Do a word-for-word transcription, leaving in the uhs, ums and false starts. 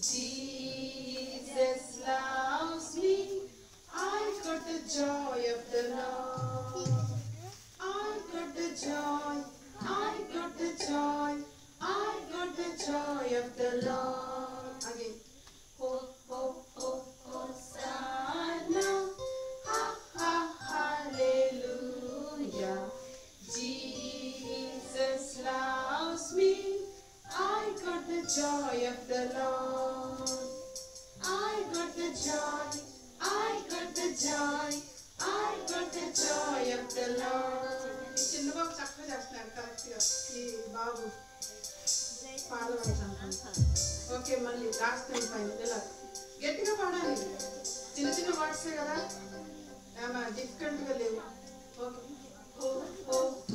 Jesus loves me. I got the joy of the Lord. I got the joy. I got the joy. I got the joy of the Lord. Again. Ho ho ho Hosanna. Ha ha hallelujah. Jesus loves me. I got the joy of the Lord. I got the joy. I got the joy. I got the joy of the Lord. చిన్న బాబు చక్కగా చేస్తున్నారు కరెక్ట్గా ఈ బాబు పాడమంటాను. Okay మళ్ళీ last time పైన ఇలా గట్టిగా పాడాలి. చిన్న చిన్న వర్డ్సే కదా, ఏమా డిఫికల్ట్గా లేవు. ఓకే.